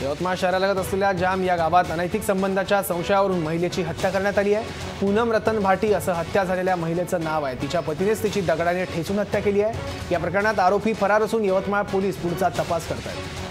यवतमाळ शहरालगत असलेल्या जाम या गावात अनैतिक संबंधाच्या संशयावरून महिलेची हत्या करण्यात आली आहे। पूनम रतन भाटी असं हत्या झालेल्या महिलेचं नाव आहे। तिच्या पतीनेच तिची दगडाने ठेचून हत्या केली आहे। या प्रकरणात आरोपी फरार असून यवतमाळ पोलीस पुढचा तपास करत आहेत।